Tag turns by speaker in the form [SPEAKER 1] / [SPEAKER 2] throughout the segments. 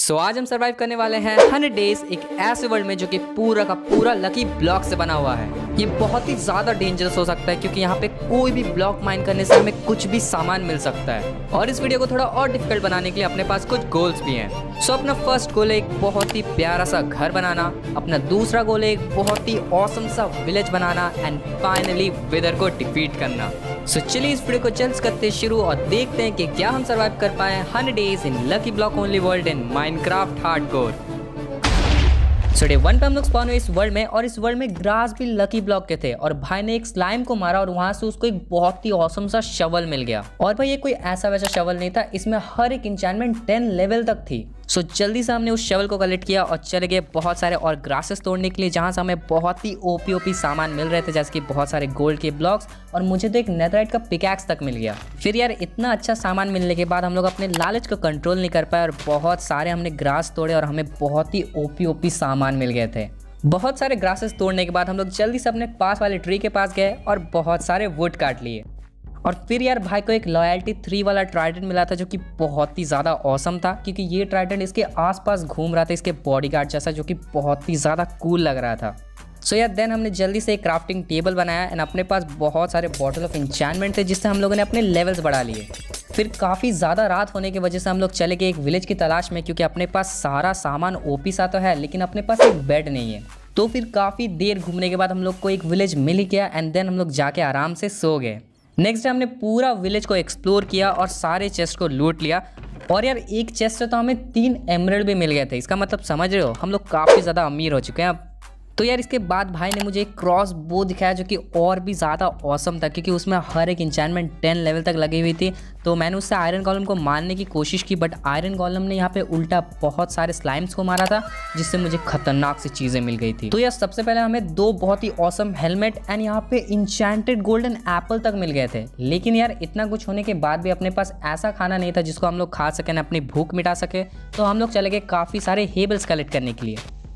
[SPEAKER 1] आज हम सरवाइव करने वाले हैं 100 डेज एक ऐसे वर्ल्ड में जो कि पूरा का पूरा लकी ब्लॉक से बना हुआ है। ये बहुत ही ज्यादा डेंजरस हो सकता है क्योंकि यहाँ पे कोई भी ब्लॉक माइन करने से हमें कुछ भी सामान मिल सकता है। और इस वीडियो को थोड़ा और डिफिकल्ट बनाने के लिए अपने पास कुछ गोल्स भी हैं। अपना फर्स्ट गोल है एक बहुत ही प्यारा सा घर बनाना, अपना दूसरा गोल है एक बहुत ही ऑसम सा विलेज बनाना एंड फाइनली विदर को डिफीट करना। चलिए इस वीडियो को जल्द करते शुरू और देखते हैं कि क्या हम सरवाइव कर पाए 100 days in lucky block only world in Minecraft hardcore. Day 1 पे हम लोग स्पॉन हुए इस वर्ल्ड में और इस वर्ल्ड में ग्रास भी लकी ब्लॉक के थे और भाई ने एक स्लाइम को मारा और वहां से उसको एक बहुत ही ऑसम सा शवल मिल गया। और भाई ये कोई ऐसा वैसा शवल नहीं था, इसमें हर एक इंचेंटमेंट 10 लेवल तक थी। जल्दी से हमने उस शवल को कलेक्ट किया और चले गए बहुत सारे और ग्रासेस तोड़ने के लिए जहां से हमें बहुत ही ओपी सामान मिल रहे थे, जैसे कि बहुत सारे गोल्ड के ब्लॉक्स और मुझे तो एक नेथराइट का पिकैक्स तक मिल गया। फिर यार इतना अच्छा सामान मिलने के बाद हम लोग अपने लालच को कंट्रोल नहीं कर पाए और बहुत सारे हमने ग्रास तोड़े और हमें बहुत ही ओपी सामान मिल गए थे। बहुत सारे ग्रासेस तोड़ने के बाद हम लोग जल्दी से अपने पास वाले ट्री के पास गए और बहुत सारे वुड काट लिए। और फिर यार भाई को एक लॉयल्टी 3 वाला ट्राइडेंट मिला था जो कि बहुत ही ज़्यादा ऑसम था क्योंकि ये ट्राइडेंट इसके आसपास घूम रहा था, इसके बॉडीगार्ड जैसा, जो कि बहुत ही ज़्यादा कूल लग रहा था। यार देन हमने जल्दी से एक क्राफ्टिंग टेबल बनाया एंड अपने पास बहुत सारे बॉटल ऑफ इंचेंटमेंट थे जिससे हम लोगों ने अपने लेवल्स बढ़ा लिए। फिर काफ़ी ज़्यादा रात होने की वजह से हम लोग चले गए एक विलेज की तलाश में क्योंकि अपने पास सारा सामान ओपी सा तो है लेकिन अपने पास एक बेड नहीं है। तो फिर काफ़ी देर घूमने के बाद हम लोग को एक विलेज मिल ही गया एंड देन हम लोग जाके आराम से सो गए। नेक्स्ट डे हमने पूरा विलेज को एक्सप्लोर किया और सारे चेस्ट को लूट लिया। और यार एक चेस्ट से तो हमें 3 एमरल्ड भी मिल गए थे, इसका मतलब समझ रहे हो हम लोग काफ़ी ज़्यादा अमीर हो चुके हैं अब। तो यार इसके बाद भाई ने मुझे एक क्रॉस बो दिखाया जो कि और भी ज़्यादा ऑसम था क्योंकि उसमें हर एक इंचेंटमेंट 10 लेवल तक लगी हुई थी। तो मैंने उससे आयरन कॉलम को मारने की कोशिश की बट आयरन कॉलम ने यहाँ पे उल्टा बहुत सारे स्लाइम्स को मारा था जिससे मुझे खतरनाक सी चीज़ें मिल गई थी। तो यार सबसे पहले हमें 2 बहुत ही ऑसम हेलमेट एंड यहाँ पे इंचेंटेड गोल्डन एप्पल तक मिल गए थे। लेकिन यार इतना कुछ होने के बाद भी अपने पास ऐसा खाना नहीं था जिसको हम लोग खा सकें, अपनी भूख मिटा सके। तो हम लोग चले गए काफ़ी सारे हेबल्स कलेक्ट करने के लिए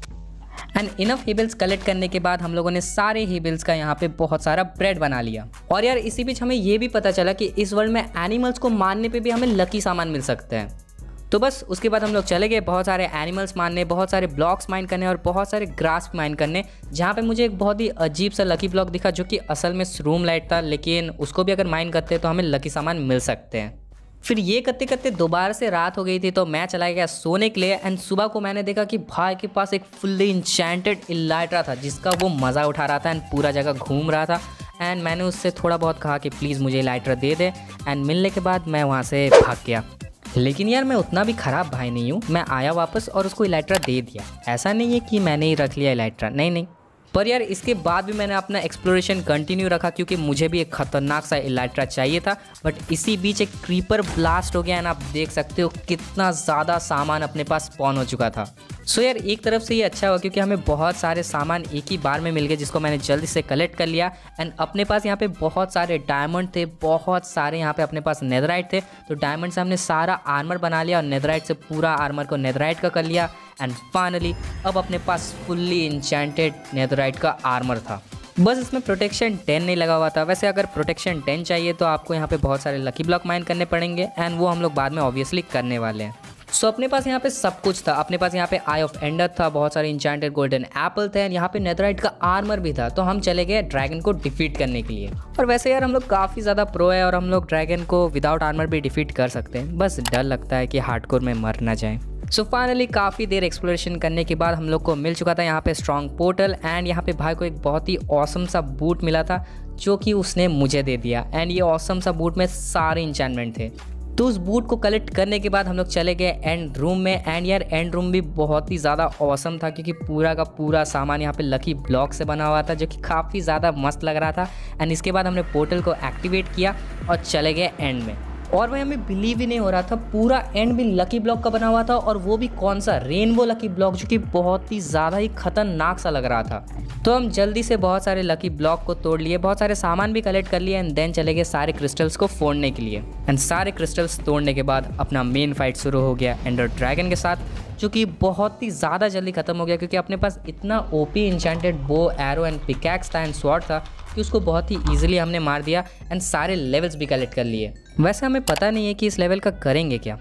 [SPEAKER 1] एंड इनफ हेबल्स कलेक्ट करने के बाद हम लोगों ने सारे हेबल्स का यहाँ पे बहुत सारा ब्रेड बना लिया। और यार इसी बीच हमें ये भी पता चला कि इस वर्ल्ड में एनिमल्स को मारने पे भी हमें लकी सामान मिल सकते हैं। तो बस उसके बाद हम लोग चले गए बहुत सारे एनिमल्स मारने, बहुत सारे ब्लॉक्स माइन करने और बहुत सारे ग्रास माइन करने, जहाँ पे मुझे एक बहुत ही अजीब सा लकी ब्लॉक दिखा जो कि असल में स्रूम लाइट था, लेकिन उसको भी अगर माइन करते तो हमें लकी सामान मिल सकते हैं। फिर ये करते करते दोबारा से रात हो गई थी तो मैं चला गया सोने के लिए एंड सुबह को मैंने देखा कि भाई के पास एक फुल्ली इंचेंटेड इलाइट्रा था जिसका वो मज़ा उठा रहा था एंड पूरा जगह घूम रहा था। एंड मैंने उससे थोड़ा बहुत कहा कि प्लीज़ मुझे इलाइट्रा दे दे एंड मिलने के बाद मैं वहाँ से भाग गया। लेकिन यार मैं उतना भी ख़राब भाई नहीं हूँ, मैं आया वापस और उसको इलाइट्रा दे दिया। ऐसा नहीं है कि मैंने ही रख लिया इलाइट्रा, नहीं। पर यार इसके बाद भी मैंने अपना एक्सप्लोरेशन कंटिन्यू रखा क्योंकि मुझे भी एक खतरनाक सा इलाइट्रा चाहिए था। बट इसी बीच एक क्रीपर ब्लास्ट हो गया एंड आप देख सकते हो कितना ज़्यादा सामान अपने पास स्पॉन हो चुका था। यार एक तरफ से ये अच्छा हुआ क्योंकि हमें बहुत सारे सामान एक ही बार में मिल गए जिसको मैंने जल्दी से कलेक्ट कर लिया एंड अपने पास यहाँ पे बहुत सारे डायमंड थे, बहुत सारे यहाँ पे अपने पास नेथराइट थे। तो डायमंड से हमने सारा आर्मर बना लिया और नेथराइट से पूरा आर्मर को नेथराइट का कर लिया एंड फाइनली अब अपने पास फुल्ली इंचेंटेड नेथराइट का आर्मर था। बस इसमें प्रोटेक्शन 10 नहीं लगा हुआ था। वैसे अगर प्रोटेक्शन 10 चाहिए तो आपको यहाँ पे बहुत सारे लकी ब्लॉक माइन करने पड़ेंगे एंड वो हम लोग बाद में ऑब्वियसली करने वाले हैं। अपने पास यहाँ पे सब कुछ था, अपने पास यहाँ पे आई ऑफ एंडर था, बहुत सारे इंचेंटेड गोल्डन एप्पल थे एंड यहाँ पे नेथराइट का आर्मर भी था। तो हम चले गए ड्रैगन को डिफीट करने के लिए। और वैसे यार हम लोग काफ़ी ज़्यादा प्रो है और हम लोग ड्रैगन को विदाउट आर्मर भी डिफीट कर सकते हैं, बस डर लगता है कि हार्डकोर में मर ना जाए। फाइनली काफ़ी देर एक्सप्लोरेशन करने के बाद हम लोग को मिल चुका था यहाँ पे स्ट्रॉन्ग पोर्टल एंड यहाँ पे भाई को एक बहुत ही ऑसम सा बूट मिला था जो कि उसने मुझे दे दिया एंड ये ऑसम सा बूट में सारे इंचेंटमेंट थे। तो उस बूट को कलेक्ट करने के बाद हम लोग चले गए एंड रूम में एंड यार एंड रूम भी बहुत ही ज़्यादा ऑसम था क्योंकि पूरा का पूरा सामान यहाँ पे लकी ब्लॉक से बना हुआ था जो कि काफ़ी ज़्यादा मस्त लग रहा था। एंड इसके बाद हमने पोर्टल को एक्टिवेट किया और चले गए एंड में। और भाई हमें बिलीव ही नहीं हो रहा था, पूरा एंड भी लकी ब्लॉक का बना हुआ था और वो भी कौन सा, रेनबो लकी ब्लॉक, जो कि बहुत ही ज़्यादा ही खतरनाक सा लग रहा था। तो हम जल्दी से बहुत सारे लकी ब्लॉक को तोड़ लिए, बहुत सारे सामान भी कलेक्ट कर लिए एंड देन चले गए सारे क्रिस्टल्स को फोड़ने के लिए। एंड सारे क्रिस्टल्स तोड़ने के बाद अपना मेन फाइट शुरू हो गया एंडर ड्रैगन के साथ, जो कि बहुत ही ज़्यादा जल्दी ख़त्म हो गया क्योंकि अपने पास इतना OP enchanted bow, arrow and pickaxe था एंड स्वॉर्ड था कि उसको बहुत ही ईजिली हमने मार दिया एंड सारे लेवल्स भी कलेक्ट कर लिए। वैसे हमें पता नहीं है कि इस लेवल का करेंगे क्या,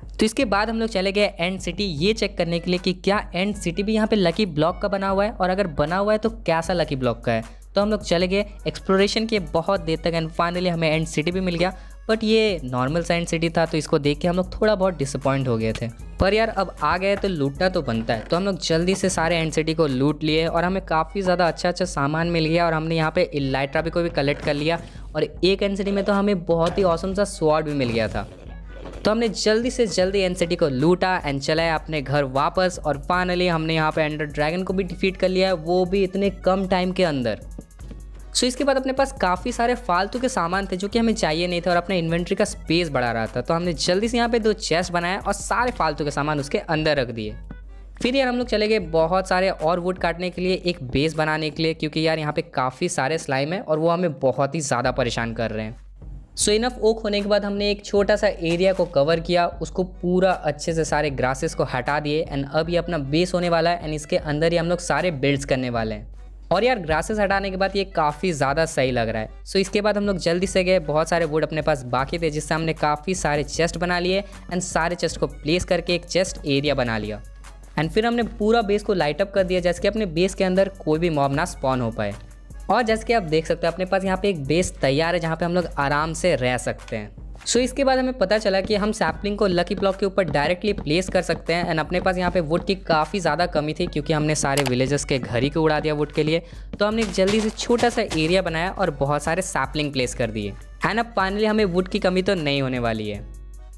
[SPEAKER 1] तो इसके बाद हम लोग चले गए एंड सिटी ये चेक करने के लिए कि क्या एंड सिटी भी यहाँ पे लकी ब्लॉक का बना हुआ है, और अगर बना हुआ है तो कैसा लकी ब्लॉक का है। तो हम लोग चले गए एक्सप्लोरेशन के बहुत देर तक एंड फाइनली हमें एंड सिटी भी मिल गया। बट ये नॉर्मल सा एंड सिटी था, तो इसको देख के हम लोग थोड़ा बहुत डिसअपॉइंट हो गए थे। पर यार अब आ गए तो लूटना तो बनता है, तो हम लोग जल्दी से सारे एंड सिटी को लूट लिए और हमें काफ़ी ज़्यादा अच्छा सामान मिल गया। और हमने यहाँ पे इलाइट्रा भी को भी कलेक्ट कर लिया, और एक एंड सिटी में तो हमें बहुत ही ऑसम सा स्वॉर्ड भी मिल गया था। तो हमने जल्दी से जल्दी एंड सिटी को लूटा एंड चलाए अपने घर वापस। और फाइनली हमने यहाँ पे एंडर ड्रैगन को भी डिफीट कर लिया है, वो भी इतने कम टाइम के अंदर। सो इसके बाद अपने पास काफ़ी सारे फालतू के सामान थे जो कि हमें चाहिए नहीं थे और अपने इन्वेंट्री का स्पेस बढ़ा रहा था। तो हमने जल्दी से यहाँ पे 2 चेस्ट बनाया और सारे फालतू के सामान उसके अंदर रख दिए। फिर यार हम लोग चले गए बहुत सारे और वुड काटने के लिए, एक बेस बनाने के लिए, क्योंकि यार यहाँ पे काफ़ी सारे स्लाइम है और वो हमें बहुत ही ज़्यादा परेशान कर रहे हैं। सो इनफ ओक होने के बाद हमने एक छोटा सा एरिया को कवर किया, उसको पूरा अच्छे से सारे ग्रासेस को हटा दिए एंड अब ये अपना बेस होने वाला है एंड इसके अंदर ही हम लोग सारे बिल्ड्स करने वाले हैं। और यार ग्रासेस हटाने के बाद ये काफ़ी ज़्यादा सही लग रहा है। सो इसके बाद हम लोग जल्दी से गए, बहुत सारे वुड अपने पास बाकी थे जिससे हमने काफ़ी सारे चेस्ट बना लिए एंड सारे चेस्ट को प्लेस करके एक चेस्ट एरिया बना लिया। एंड फिर हमने पूरा बेस को लाइट अप कर दिया जैसे कि अपने बेस के अंदर कोई भी मॉब ना स्पॉन हो पाए। और जैसे कि आप देख सकते हो अपने पास यहाँ पे एक बेस तैयार है जहाँ पे हम लोग आराम से रह सकते हैं। सो इसके बाद हमें पता चला कि हम सैपलिंग को लकी ब्लॉक के ऊपर डायरेक्टली प्लेस कर सकते हैं एंड अपने पास यहाँ पे वुड की काफ़ी ज़्यादा कमी थी क्योंकि हमने सारे विलेजर्स के घर ही को उड़ा दिया वुड के लिए। तो हमने एक जल्दी से छोटा सा एरिया बनाया और बहुत सारे सैपलिंग प्लेस कर दिए एंड अब फाइनली हमें वुड की कमी तो नहीं होने वाली है।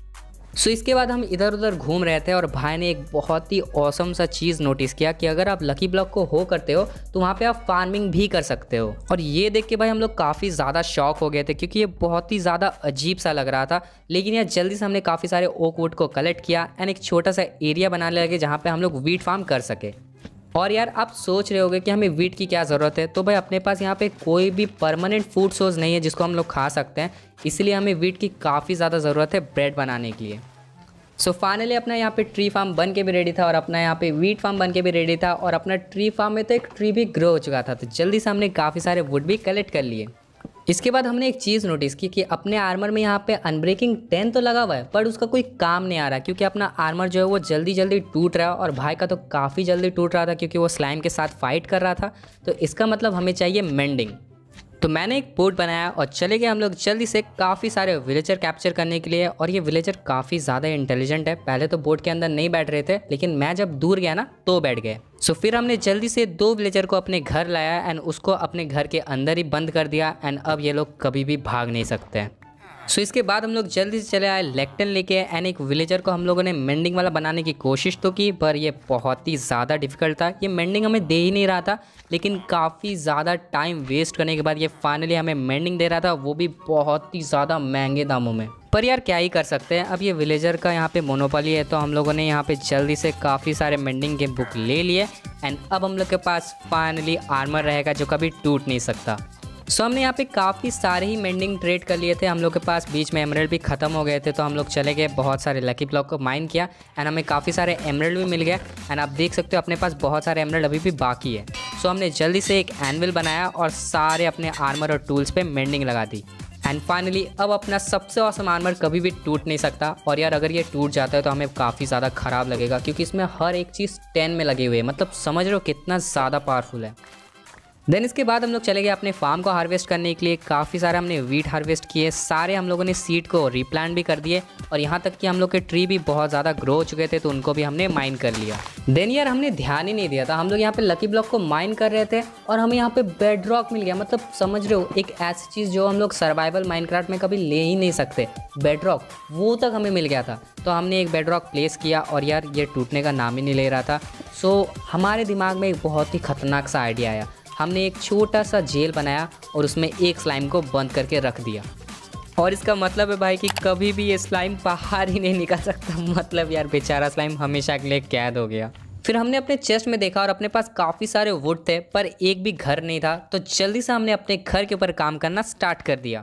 [SPEAKER 1] सो इसके बाद हम इधर उधर घूम रहे थे और भाई ने एक बहुत ही औसम सा चीज़ नोटिस किया कि अगर आप लकी ब्लॉक को हो करते हो तो वहाँ पे आप फार्मिंग भी कर सकते हो। और ये देख के भाई हम लोग काफ़ी ज़्यादा शॉक हो गए थे क्योंकि ये बहुत ही ज़्यादा अजीब सा लग रहा था। लेकिन यार जल्दी से हमने काफ़ी सारे ओक वुड को कलेक्ट किया एंड एक छोटा सा एरिया बनाने लगे जहाँ पर हम लोग वीट फार्म कर सके। और यार आप सोच रहे होगे कि हमें वीट की क्या ज़रूरत है, तो भाई अपने पास यहाँ पे कोई भी परमानेंट फूड सोर्स नहीं है जिसको हम लोग खा सकते हैं, इसलिए हमें वीट की काफ़ी ज़्यादा ज़रूरत है ब्रेड बनाने के लिए। सो फाइनली अपना यहाँ पे ट्री फार्म बन के भी रेडी था और अपना यहाँ पे वीट फार्म बन के भी रेडी था और अपना ट्री फार्म में तो एक ट्री भी ग्रो हो चुका था। तो जल्दी से हमने काफ़ी सारे वुड भी कलेक्ट कर लिए। इसके बाद हमने एक चीज़ नोटिस की कि अपने आर्मर में यहाँ पे अनब्रेकिंग 10 तो लगा हुआ है पर उसका कोई काम नहीं आ रहा क्योंकि अपना आर्मर जो है वो जल्दी जल्दी टूट रहा है और भाई का तो काफ़ी जल्दी टूट रहा था क्योंकि वो स्लाइम के साथ फाइट कर रहा था। तो इसका मतलब हमें चाहिए मेंडिंग। तो मैंने एक बोट बनाया और चले गए हम लोग जल्दी से काफ़ी सारे विलेजर कैप्चर करने के लिए। और ये विलेजर काफ़ी ज़्यादा इंटेलिजेंट है, पहले तो बोट के अंदर नहीं बैठ रहे थे लेकिन मैं जब दूर गया ना तो बैठ गए। सो फिर हमने जल्दी से 2 विलेजर को अपने घर लाया एंड उसको अपने घर के अंदर ही बंद कर दिया एंड अब ये लोग कभी भी भाग नहीं सकते हैं। सो इसके बाद हम लोग जल्दी से चले आए लेक्टन लेके एंड एक विलेजर को हम लोगों ने मेंडिंग वाला बनाने की कोशिश तो की पर ये बहुत ही ज़्यादा डिफिकल्ट था। ये मेंडिंग हमें दे ही नहीं रहा था लेकिन काफ़ी ज़्यादा टाइम वेस्ट करने के बाद ये फाइनली हमें मेंडिंग दे रहा था, वो भी बहुत ही ज़्यादा महंगे दामों में। पर यार क्या ही कर सकते हैं, अब ये विलेजर का यहाँ पे मोनोपोली है। तो हम लोगों ने यहाँ पे जल्दी से काफ़ी सारे मेंडिंग के बुक ले लिए एंड अब हम लोग के पास फाइनली आर्मर रहेगा जो कभी टूट नहीं सकता। सो हमने यहाँ पे काफ़ी सारे ही मेंडिंग ट्रेड कर लिए थे, हम लोग के पास बीच में एमरल्ड भी ख़त्म हो गए थे। तो हम लोग चले गए बहुत सारे लकी ब्लॉक को माइन किया एंड हमें काफ़ी सारे एमरल्ड भी मिल गए एंड आप देख सकते हो अपने पास बहुत सारे एमरल्ड अभी भी बाकी है। सो हमने जल्दी से एक एनविल बनाया और सारे अपने आर्मर और टूल्स पे मेंडिंग लगा दी एंड फाइनली अब अपना सबसे औसम आर्मर कभी भी टूट नहीं सकता। और यार अगर ये टूट जाता है तो हमें काफ़ी ज़्यादा ख़राब लगेगा क्योंकि इसमें हर एक चीज़ 10 में लगे हुए है, मतलब समझ रहे हो कितना ज़्यादा पावरफुल है। देन इसके बाद हम लोग चले गए अपने फार्म को हार्वेस्ट करने के लिए, काफ़ी सारे हमने वीट हार्वेस्ट किए, सारे हम लोगों ने सीड को रिप्लांट भी कर दिए और यहाँ तक कि हम लोग के ट्री भी बहुत ज़्यादा ग्रो हो चुके थे तो उनको भी हमने माइन कर लिया। देन यार हमने ध्यान ही नहीं दिया था, हम लोग यहाँ पे लकी ब्लॉक को माइन कर रहे थे और हमें यहाँ पे बेड रॉक मिल गया। मतलब समझ रहे हो एक ऐसी चीज़ जो हम लोग सर्वाइवल माइनक्राफ्ट में कभी ले ही नहीं सकते, बेड रॉक, वो तक हमें मिल गया था। तो हमने एक बेड रॉक प्लेस किया और यार ये टूटने का नाम ही नहीं ले रहा था। सो हमारे दिमाग में एक बहुत ही खतरनाक सा आइडिया आया, हमने एक छोटा सा जेल बनाया और उसमें एक स्लाइम को बंद करके रख दिया। और इसका मतलब है भाई कि कभी भी ये स्लाइम बाहर ही नहीं निकल सकता। मतलब यार बेचारा स्लाइम हमेशा के लिए कैद हो गया। फिर हमने अपने चेस्ट में देखा और अपने पास काफ़ी सारे वुड थे पर एक भी घर नहीं था। तो जल्दी से हमने अपने घर के ऊपर काम करना स्टार्ट कर दिया।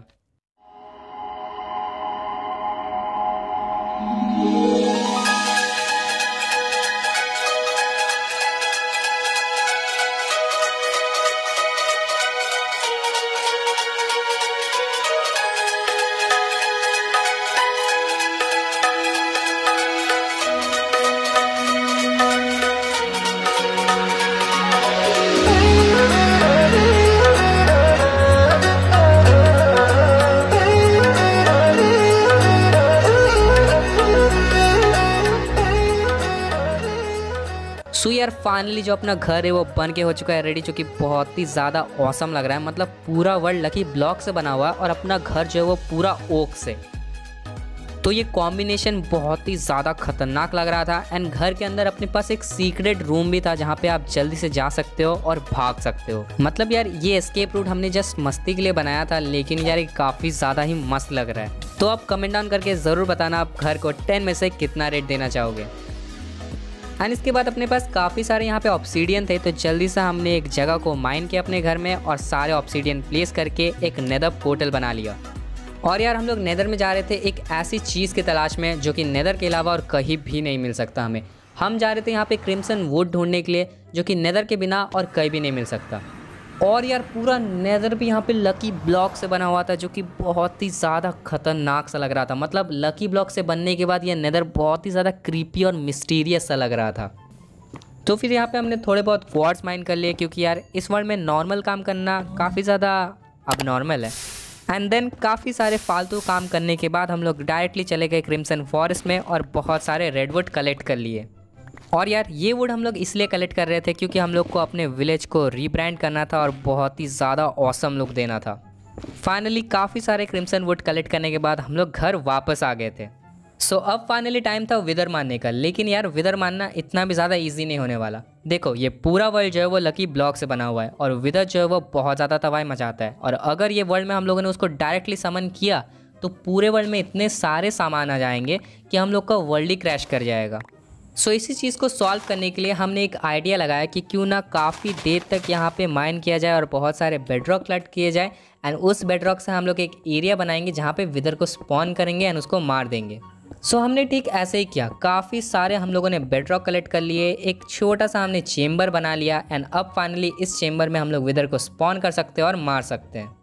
[SPEAKER 1] सो यार फाइनली जो अपना घर है वो बन के हो चुका है रेडी, जो कि बहुत ही ज़्यादा औसम लग रहा है। मतलब पूरा वर्ल्ड लकी ब्लॉक से बना हुआ है और अपना घर जो है वो पूरा ओक से। तो ये कॉम्बिनेशन बहुत ही ज़्यादा खतरनाक लग रहा था। एंड घर के अंदर अपने पास एक सीक्रेट रूम भी था जहाँ पे आप जल्दी से जा सकते हो और भाग सकते हो। मतलब यार ये एस्केप रूट हमने जस्ट मस्ती के लिए बनाया था, लेकिन यार ये काफ़ी ज़्यादा ही मस्त लग रहा है। तो आप कमेंट डाउन करके ज़रूर बताना आप घर को 10 में से कितना रेट देना चाहोगे। एंड इसके बाद अपने पास काफ़ी सारे यहाँ पे ऑब्सीडियन थे, तो जल्दी से हमने एक जगह को माइन किया अपने घर में और सारे ऑब्सीडियन प्लेस करके एक नेदर पोर्टल बना लिया। और यार हम लोग नेदर में जा रहे थे एक ऐसी चीज़ की तलाश में जो कि नेदर के अलावा और कहीं भी नहीं मिल सकता हमें। हम जा रहे थे यहाँ पे क्रिम्सन वुड ढूंढने के लिए, जो कि नेदर के बिना और कहीं भी नहीं मिल सकता। और यार पूरा नेदर भी यहाँ पे लकी ब्लॉक से बना हुआ था, जो कि बहुत ही ज़्यादा खतरनाक सा लग रहा था। मतलब लकी ब्लॉक से बनने के बाद ये नेदर बहुत ही ज़्यादा क्रीपी और मिस्टीरियस सा लग रहा था। तो फिर यहाँ पे हमने थोड़े बहुत क्वार्ट्ज माइन कर लिए, क्योंकि यार इस वर्ल्ड में नॉर्मल काम करना काफ़ी ज़्यादा अब नॉर्मल है। एंड देन काफ़ी सारे फालतू काम करने के बाद हम लोग डायरेक्टली चले गए क्रिम्सन फॉरेस्ट में और बहुत सारे रेडवुड कलेक्ट कर लिए। और यार ये वुड हम लोग इसलिए कलेक्ट कर रहे थे क्योंकि हम लोग को अपने विलेज को रीब्रांड करना था और बहुत ही ज़्यादा ऑसम लुक देना था। फाइनली काफ़ी सारे क्रिम्सन वुड कलेक्ट करने के बाद हम लोग घर वापस आ गए थे। सो अब फाइनली टाइम था विदर मारने का, लेकिन यार विदर मारना इतना भी ज़्यादा इजी नहीं होने वाला। देखो ये पूरा वर्ल्ड जो है वो लकी ब्लॉक से बना हुआ है और विदर जो है वो बहुत ज़्यादा तबाही मचाता है। और अगर ये वर्ल्ड में हम लोगों ने उसको डायरेक्टली समन किया तो पूरे वर्ल्ड में इतने सारे सामान आ जाएंगे कि हम लोग का वर्ल्ड ही क्रैश कर जाएगा। सो इसी चीज़ को सॉल्व करने के लिए हमने एक आइडिया लगाया कि क्यों ना काफ़ी देर तक यहाँ पे माइन किया जाए और बहुत सारे बेडरॉक कलेक्ट किए जाए। एंड उस बेडरॉक से हम लोग एक एरिया बनाएंगे जहाँ पे विदर को स्पॉन करेंगे एंड उसको मार देंगे। सो हमने ठीक ऐसे ही किया, काफ़ी सारे हम लोगों ने बेडरॉक कलेक्ट कर लिए, एक छोटा सा हमने चेम्बर बना लिया। एंड अब फाइनली इस चेम्बर में हम लोग विदर को स्पॉन कर सकते हैं और मार सकते हैं।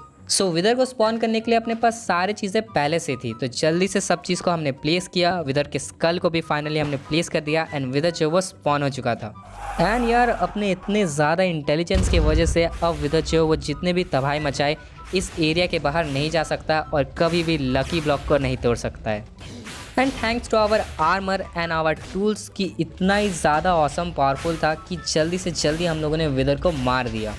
[SPEAKER 1] सो विदर को स्पॉन करने के लिए अपने पास सारी चीज़ें पहले से थी, तो जल्दी से सब चीज़ को हमने प्लेस किया। विदर के स्कल को भी फाइनली हमने प्लेस कर दिया एंड विदर जो वो स्पॉन हो चुका था। एंड यार अपने इतने ज़्यादा इंटेलिजेंस की वजह से अब विदर जो वो जितने भी तबाही मचाए इस एरिया के बाहर नहीं जा सकता और कभी भी लकी ब्लॉक को नहीं तोड़ सकता है। And thanks to our armour and our tools की इतना ही ज़्यादा ऑसम पावरफुल था कि जल्दी से जल्दी हम लोगों ने विदर को मार दिया।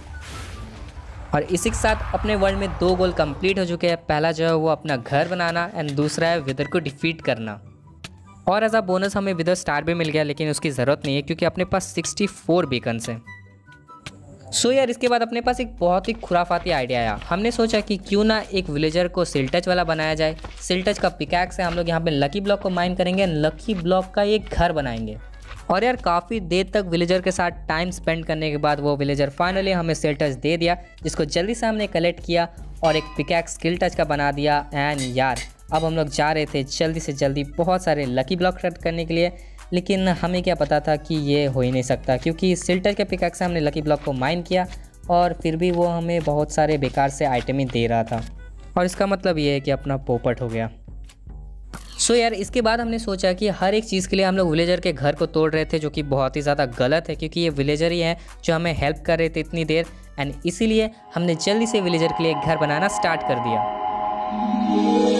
[SPEAKER 1] और इसी के साथ अपने वर्ल्ड में 2 गोल कंप्लीट हो चुके हैं। पहला जो है वो अपना घर बनाना एंड दूसरा है विदर को डिफीट करना। और एज अ बोनस हमें विदर स्टार भी मिल गया, लेकिन उसकी ज़रूरत नहीं है क्योंकि अपने पास 64 बीकन्स हैं। सो यार इसके बाद अपने पास एक बहुत ही खुराफाती आइडिया आया। हमने सोचा कि क्यों ना एक विलेजर को सिल्टच वाला बनाया जाए। सिल्टच का पिकैक्स से हम लोग यहाँ पे लकी ब्लॉक को माइन करेंगे, लकी ब्लॉक का एक घर बनाएंगे। और यार काफ़ी देर तक विलेजर के साथ टाइम स्पेंड करने के बाद वो विलेजर फाइनली हमें सिल्टच दे दिया, जिसको जल्दी से हमने कलेक्ट किया और एक पिकैक्स स्किल टच का बना दिया। एंड यार अब हम लोग जा रहे थे जल्दी से जल्दी बहुत सारे लकी ब्लॉक कलेक्ट करने के लिए, लेकिन हमें क्या पता था कि ये हो ही नहीं सकता क्योंकि सिल्टच के पिकैक्स से हमने लकी ब्लॉक को माइन किया और फिर भी वो हमें बहुत सारे बेकार से आइटम ही दे रहा था। और इसका मतलब ये है कि अपना पोपट हो गया। सो यार इसके बाद हमने सोचा कि हर एक चीज़ के लिए हम लोग विलेजर के घर को तोड़ रहे थे, जो कि बहुत ही ज़्यादा गलत है क्योंकि ये विलेजर ही है जो हमें हेल्प कर रहे थे इतनी देर। एंड इसीलिए हमने जल्दी से विलेजर के लिए एक घर बनाना स्टार्ट कर दिया।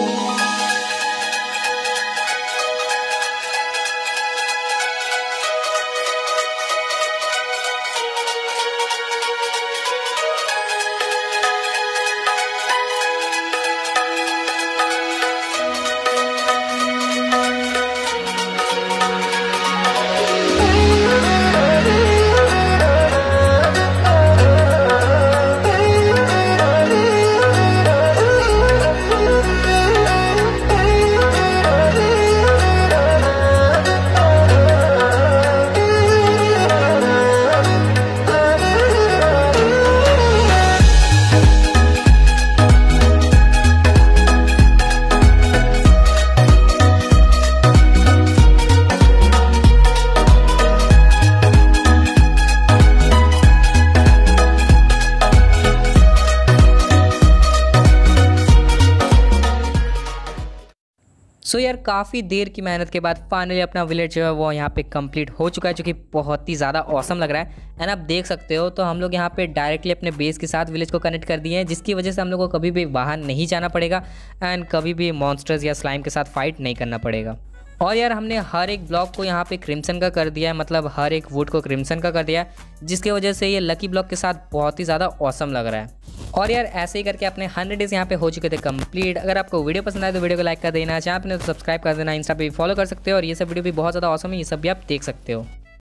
[SPEAKER 1] सो यार काफ़ी देर की मेहनत के बाद फाइनली अपना विलेज जो है वो यहाँ पे कंप्लीट हो चुका है, जो कि बहुत ही ज़्यादा ऑसम लग रहा है। एंड आप देख सकते हो तो हम लोग यहाँ पे डायरेक्टली अपने बेस के साथ विलेज को कनेक्ट कर दिए हैं, जिसकी वजह से हम लोग को कभी भी बाहर नहीं जाना पड़ेगा एंड कभी भी मॉन्स्टर्स या स्लाइम के साथ फाइट नहीं करना पड़ेगा। और यार हमने हर एक ब्लॉक को यहाँ पे क्रिम्सन का कर दिया है, मतलब हर एक वुड को क्रिम्सन का कर दिया है, जिसकी वजह से ये लकी ब्लॉक के साथ बहुत ही ज़्यादा ऑसम लग रहा है। और यार ऐसे ही करके अपने 100 डेज यहाँ पे हो चुके थे कंप्लीट। अगर आपको वीडियो पसंद आए तो वीडियो को लाइक कर देना, चैनल पे तो सब्सक्राइब कर देना, इंस्टा पे भी फॉलो कर सकते हो। और ये सब वीडियो भी बहुत ज़्यादा ऑसम है, ये सब भी आप देख सकते हो।